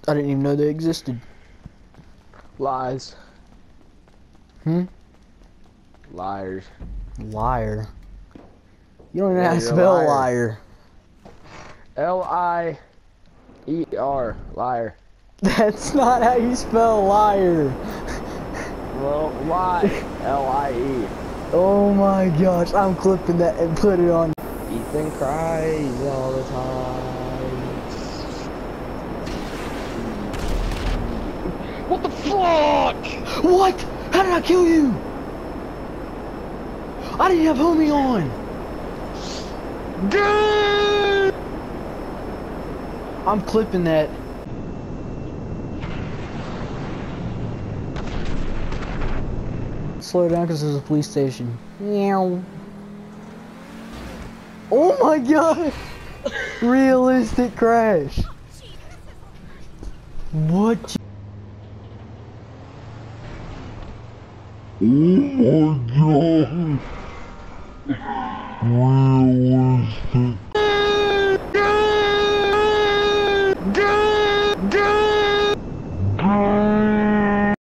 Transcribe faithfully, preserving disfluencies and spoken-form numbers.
I didn't even know they existed. Lies. Hmm? Liars. Liar. You don't even Yeah, know how to you're a spell liar. liar. L I E R. Liar. That's not how you spell liar. Well, lie. L I E. Oh my gosh, I'm clipping that and put it on. Ethan cries all the time. What the fuck? What? How did I kill you? I didn't have homie on. Good. I'm clipping that. Slow down because there's a police station. Meow. Oh my god! Realistic crash. What? Oh my god! Realistic